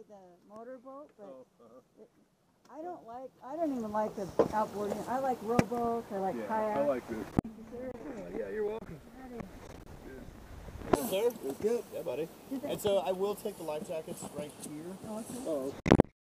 the motorboat, but I don't even like the outboarding. I like rowboats, I like kayaks. I like this. Yeah, you're welcome. Sir? Good. Yeah, buddy. And so I will take the life jackets right here. Okay. Oh, okay.